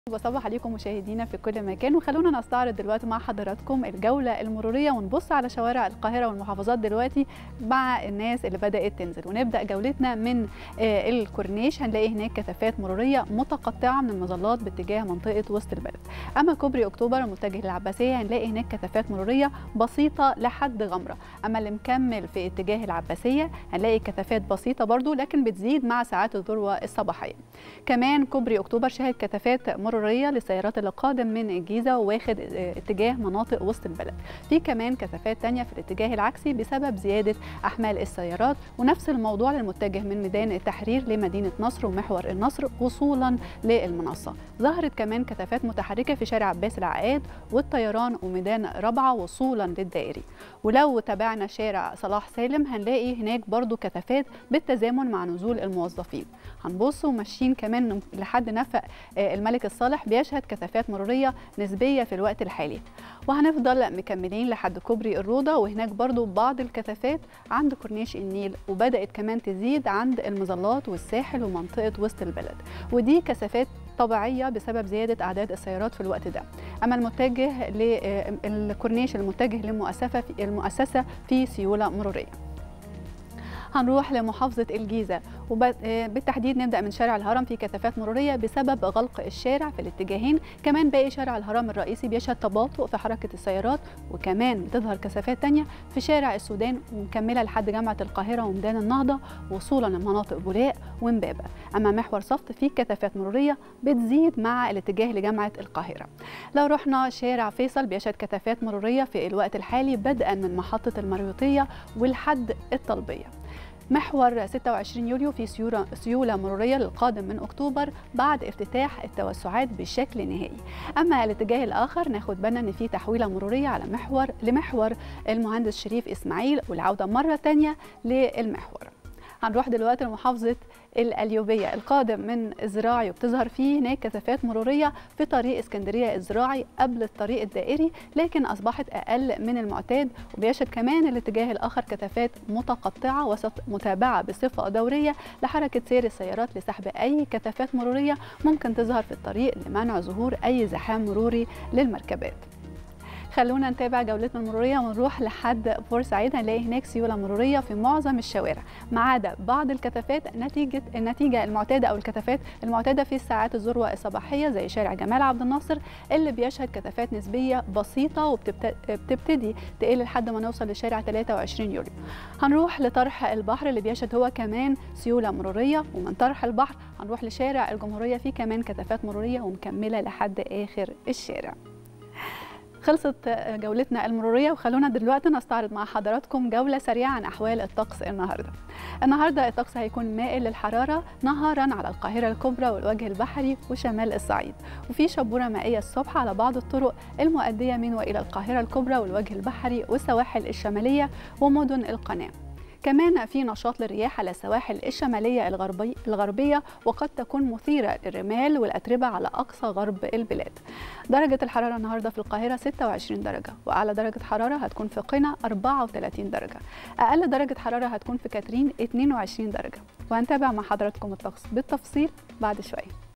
بصبح عليكم مشاهدينا في كل مكان، وخلونا نستعرض دلوقتي مع حضراتكم الجولة المرورية ونبص على شوارع القاهرة والمحافظات دلوقتي مع الناس اللي بدأت تنزل. ونبدأ جولتنا من الكورنيش، هنلاقي هناك كثافات مرورية متقطعة من المظلات باتجاه منطقة وسط البلد. أما كوبري أكتوبر المتجه للعباسية هنلاقي هناك كثافات مرورية بسيطة لحد غمرة. أما اللي مكمل في اتجاه العباسية هنلاقي كثافات بسيطة برضو لكن بتزيد مع ساعات الذروة الصباحية. كمان كوبري أكتوبر شهد كثافات مرورية للسيارات اللي قادم من الجيزة وواخد اتجاه مناطق وسط البلد. في كمان كثافات تانية في الاتجاه العكسي بسبب زيادة أحمال السيارات، ونفس الموضوع للمتجه من ميدان التحرير لمدينة نصر ومحور النصر وصولا للمنصة. ظهرت كمان كثافات متحركة في شارع عباس العقاد والطيران وميدان رابعة وصولا للدائري. ولو تابعنا شارع صلاح سالم هنلاقي هناك برضو كثافات بالتزامن مع نزول الموظفين. هنبص وماشيين كمان لحد نفق الملك الصالح بيشهد كثافات مرورية نسبية في الوقت الحالي. وهنفضل مكملين لحد كوبري الروضة، وهناك برضو بعض الكثافات عند كورنيش النيل، وبدأت كمان تزيد عند المظلات والساحل ومنطقة وسط البلد، ودي كثافات طبيعية بسبب زيادة أعداد السيارات في الوقت ده. أما المتجه للكورنيش المتجه للمؤسسة في سيولة مرورية. هنروح لمحافظة الجيزة وبالتحديد نبدأ من شارع الهرم في كثافات مرورية بسبب غلق الشارع في الاتجاهين. كمان باقي شارع الهرم الرئيسي بيشهد تباطؤ في حركة السيارات، وكمان بتظهر كثافات تانية في شارع السودان ومكملة لحد جامعة القاهرة وميدان النهضة وصولا لمناطق بولاق ومبابة. أما محور صفت فيه كثافات مرورية بتزيد مع الاتجاه لجامعة القاهرة. لو رحنا شارع فيصل بيشهد كثافات مرورية في الوقت الحالي بدءا من محطة المريوطية ولحد الطلبية. محور 26 يوليو في سيولة مرورية للقادم من أكتوبر بعد افتتاح التوسعات بشكل نهائي. أما الاتجاه الآخر ناخد بالنا إن في تحويلة مرورية على لمحور المهندس شريف إسماعيل والعودة مرة تانية للمحور. هنروح دلوقتي لمحافظة القليوبية القادم من الزراعي، وبتظهر فيه هناك كثافات مرورية في طريق اسكندرية الزراعي قبل الطريق الدائري لكن أصبحت أقل من المعتاد. وبيشهد كمان الاتجاه الآخر كثافات متقطعة وسط متابعة بصفة دورية لحركة سير السيارات لسحب أي كثافات مرورية ممكن تظهر في الطريق لمنع ظهور أي زحام مروري للمركبات. خلونا نتابع جولتنا المرورية ونروح لحد بورسعيد. هنلاقي هناك سيولة مرورية في معظم الشوارع ما عدا بعض الكثافات النتيجة المعتادة أو الكثافات المعتادة في ساعات الذروة الصباحية زي شارع جمال عبد الناصر اللي بيشهد كثافات نسبية بسيطة وبتبتدي تقل لحد ما نوصل لشارع 23 يوليو. هنروح لطرح البحر اللي بيشهد هو كمان سيولة مرورية، ومن طرح البحر هنروح لشارع الجمهورية فيه كمان كثافات مرورية ومكملة لحد آخر الشارع. خلصت جولتنا المرورية، وخلونا دلوقتي نستعرض مع حضراتكم جولة سريعة عن أحوال الطقس النهاردة الطقس هيكون مائل للحرارة نهارا على القاهرة الكبرى والوجه البحري وشمال الصعيد، وفي شبورة مائية الصبح على بعض الطرق المؤدية من وإلى القاهرة الكبرى والوجه البحري والسواحل الشمالية ومدن القناة. كمان في نشاط للرياح على السواحل الشمالية الغربية وقد تكون مثيرة للرمال والأتربة على أقصى غرب البلاد. درجة الحرارة النهاردة في القاهرة 26 درجة، وأعلى درجة حرارة هتكون في قنا 34 درجة، أقل درجة حرارة هتكون في كاترين 22 درجة. وهنتابع مع حضراتكم الطقس بالتفصيل بعد شوية.